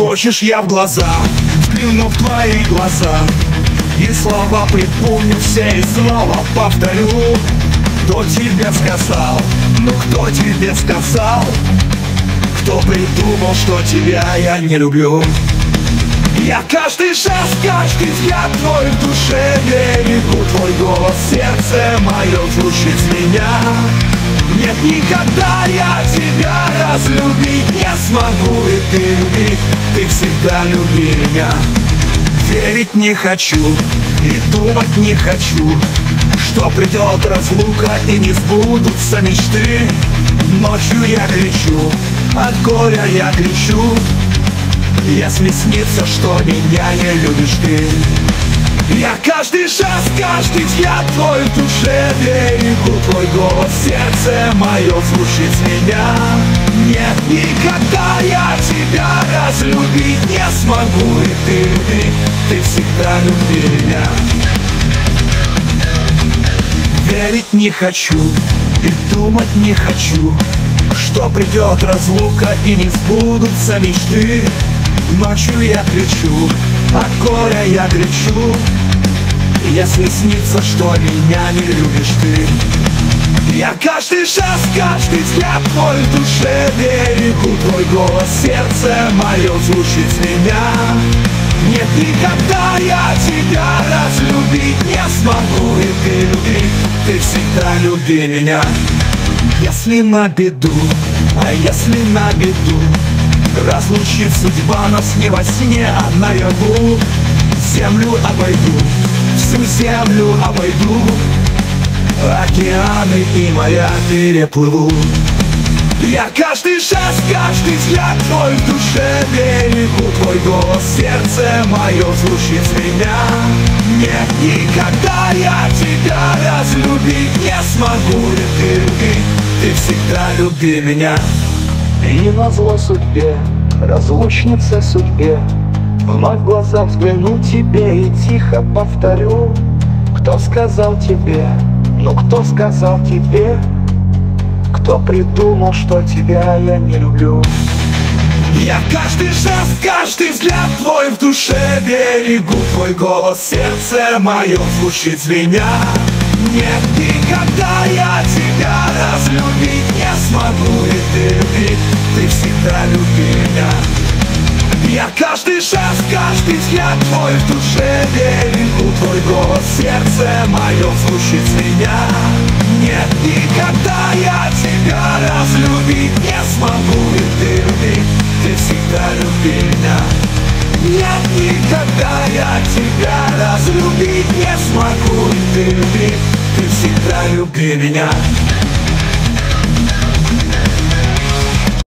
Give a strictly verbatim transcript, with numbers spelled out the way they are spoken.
Хочешь, я в глаза взгляну в твои глаза, и слова припомню все, и снова повторю. Кто тебе сказал, ну кто тебе сказал, кто придумал, что тебя я не люблю? Я каждый шаг, каждый взгляд твой в душе берегу, твой голос, сердце мое звучит с меня. Нет, никогда я тебя разлюбить не смогу, и ты люби, ты всегда люби меня. Верить не хочу и думать не хочу, что придет разлука и не сбудутся мечты. Ночью я кричу, от горя я кричу, если снится, что меня не любишь ты. Я каждый шаг, каждый взгляд твой в душе берегу, твой голос, сердце мое звучит с меня. Нет, никогда я тебя разлюбить не смогу, и ты люби, ты всегда люби меня. Верить не хочу и думать не хочу, что придет разлука и не сбудутся мечты. Ночью я кричу, от горя я кричу, если снится, что меня не любишь ты. Я каждый шаг, каждый взгляд твой в душе берегу, твой голос, сердце мое звучит с меня. Нет, никогда я тебя разлюбить не смогу, и ты люби, ты всегда люби меня. Если на беду, а если на беду разлучит судьба нас не во сне, а наяву, землю обойду, всю землю обойду, океаны и моря переплыву. Я каждый шаг, каждый взгляд твой в душе берегу, твой голос, сердце мое звучит с меня. Нет, никогда я тебя разлюбить не смогу, и ты люби, ты всегда люби меня. И назло судьбе, разлучнице судьбе, вновь в глаза взгляну тебе и тихо повторю. Кто сказал тебе, ну кто сказал тебе, кто придумал, что тебя я не люблю? Я каждый шаг, каждый взгляд твой в душе берегу, твой голос, сердце мое звучит с меня. Нет, никогда я тебя разлюбить не смогу, и ты люби, ты всегда люби меня. Я каждый шаг, каждый взгляд твой в душе берегу, твой голос, сердце мое звучит с меня. Нет, никогда я тебя разлюбить не смогу, и ты люби, ты всегда люби меня. Нет, никогда я тебя разлюбить не смогу, и ты люби, ты всегда люби меня.